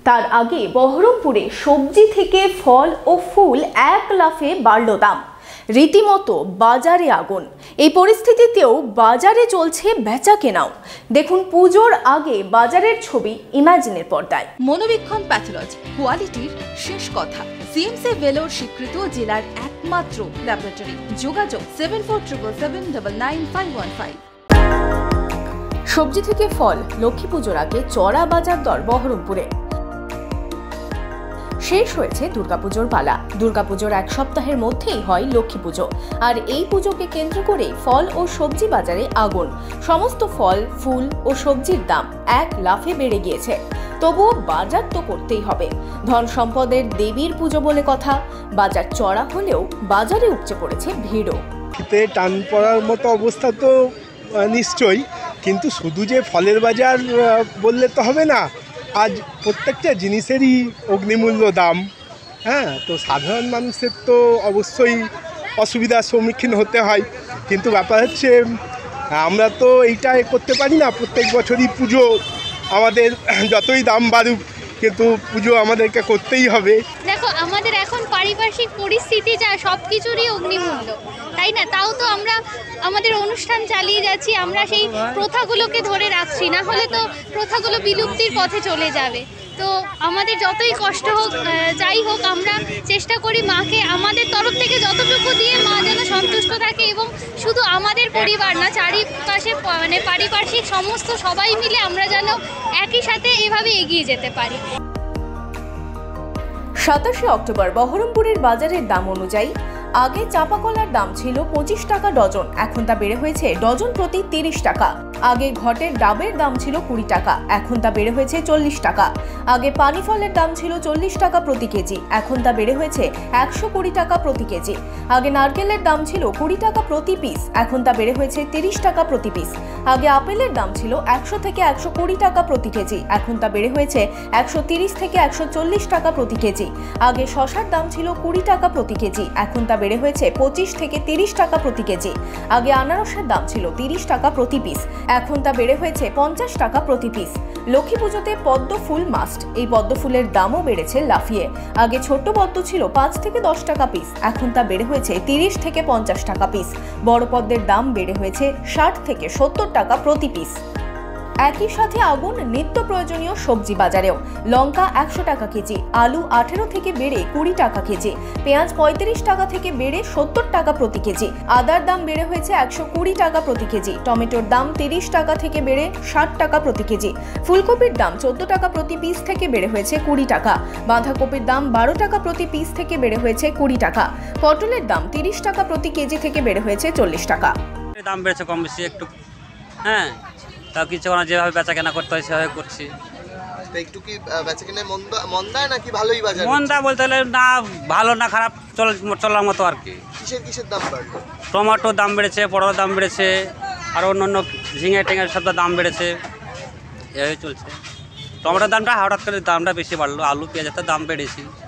তার আগে বহরমপুরে সবজি থেকে ফল ও ফুল এক লাফে বাড়ল দাম, রীতিমতো বাজারে আগুন। এই পরিস্থিতিতেও বাজারে চলছে বেচা কেনাও। দেখুন পুজোর আগে বাজারের ছবি ইমাজিনের পর্দায়। মনোবীক্ষণ প্যাথোলজি, কোয়ালিটির শেষ কথা। সিএমসি ভেলোর স্বীকৃত জেলার একমাত্র ল্যাবরেটরি। যোগাযোগ 7477799515। সবজি থেকে ফল, লক্ষ্মী পুজোর আগে চড়া বাজার দর বহরমপুরে। শেষ হয়েছে দুর্গাপুজোর পালা। দুর্গাপুজোর এক সপ্তাহের মধ্যেই হয় লক্ষ্মী পুজো, আর এই পুজোকে কেন্দ্র করে ফল ও সবজি বাজারে আগুন। সমস্ত ফল, ফুল ও সবজির দাম এক লাফে বেড়ে গিয়েছে। তবুও বাজার তো করতেই হবে, ধন সম্পদের দেবীর পুজো বলে কথা। বাজার চড়া হলেও বাজারে উপচে পড়েছে ভিড়ও। টান পড়ার মতো অবস্থা তো নিশ্চয়ই, কিন্তু শুধু যে ফলের বাজার বললে তো হবে না। আজ প্রত্যেকটা জিনিসেরই অগ্নিমূল্য দাম। তো সাধারণ মানুষের তো অবশ্যই অসুবিধার সম্মুখীন হতে হয়, কিন্তু ব্যাপার হচ্ছে আমরা তো এইটা করতে পারি না। প্রত্যেক বছরই পুজো, আমাদের যতই দাম বাড়ুক কিন্তু পুজো আমাদেরকে করতেই হবে। দেখো, আমাদের এখন পারিপার্শ্বিক পরিস্থিতি যা, সব কিছুরই অগ্নিমূল্য, তাই না? তাও তো আমরা আমাদের অনুষ্ঠান চালিয়ে যাচ্ছি, আমরা সেই প্রথাগুলোকে ধরে রাখছি, না হলে তো প্রথাগুলো বিলুপ্তির পথে চলে যাবে। তো আমাদের যতই কষ্ট হোক, যাই হোক, আমরা চেষ্টা করি মাকে আমাদের তরফ থেকে যতটুকু দিয়ে মা যেন সন্তুষ্ট থাকে, এবং শুধু আমাদের পরিবার না, চারিপাশে মানে পারিপার্শ্বিক সমস্ত সবাই মিলে আমরা যেন একই সাথে এভাবে এগিয়ে যেতে পারি। 27শে অক্টোবর বহরমপুরের বাজারের দাম অনুযায়ী আগে চাপা কলার দাম ছিল 25 টাকা ডজন, এখন তা বেড়ে হয়েছে ডজন প্রতি 30 টাকা। আগে ঘটের ডাবের দাম ছিল 20 টাকা, এখন তা বেড়ে হয়েছে 40 টাকা। আগে পানি ফলের দাম ছিল 40 টাকা প্রতি কেজি, এখন তা বেড়ে হয়েছে 120 টাকা প্রতি কেজি। আগে নারকেলের দাম ছিল 20 টাকা প্রতি পিস, এখন তা বেড়ে হয়েছে 30 টাকা প্রতি পিস। আগে আপেলের দাম ছিল 100 থেকে 120 টাকা প্রতি কেজি, এখন তা বেড়ে হয়েছে 130 থেকে 140 টাকা প্রতি কেজি। আগে শসার দাম ছিল 20 টাকা প্রতি কেজি, এখন তা বেড়ে হয়েছে 25 থেকে 30 টাকা প্রতি কেজি। আগে আনারসের দাম ছিল 30 টাকা প্রতি পিস, এখন তা বেড়ে হয়েছে 50 টাকা প্রতি পিস। লক্ষ্মী পুজোতে পদ্ম ফুল মাস্ট, এই পদ্ম ফুলের দামও বেড়েছে লাফিয়ে। আগে ছোট্ট পদ্ম ছিল 5 থেকে 10 টাকা পিস, এখন তা বেড়ে হয়েছে 30 থেকে 50 টাকা পিস। বড় পদ্মের দাম বেড়ে হয়েছে 60 থেকে 70 টাকা প্রতি পিস। একই সাথে আগুন নিত্য প্রয়োজনীয় সবজি বাজারেও। লঙ্কা 100 টাকা কেজি, আলু 18 থেকে বেড়ে 20 টাকা কেজি, পেঁয়াজ 35 টাকা থেকে বেড়ে 70 টাকা প্রতি কেজি। আদার দাম বেড়ে হয়েছে 120 টাকা প্রতি কেজি। টমেটোর দাম 30 টাকা থেকে বেড়ে 60 টাকা প্রতি কেজি। ফুলকপির দাম 14 টাকা প্রতি পিস থেকে বেড়ে হয়েছে 20 টাকা। বাঁধাকপির দাম 12 টাকা প্রতি পিস থেকে বেড়ে হয়েছে 20 টাকা। পটলের দাম 30 টাকা প্রতি কেজি থেকে বেড়ে হয়েছে 40 টাকা। দাম বেড়েছে কম বেশি একটু, তাও কিছু না, যেভাবে বেচা কেনা করতে হয় সেভাবে করছি। একটু কি বেচা কেনা মন্দায় নাকি ভালোই বাজার? মন্দা বলতে হলে না, ভালো না খারাপ, চলার মতো আর কি। কিসের দাম বাড়লো? টমেটোর দাম বেড়েছে, পটলের দাম বেড়েছে, আর অন্য ঝিঙে টেঙে সব দাম বেড়েছে, এভাবে চলছে। টমেটোর দামটা হঠাৎ করে দামটা বেশি বাড়লো, আলু পেঁয়াজের দাম বেড়েছি।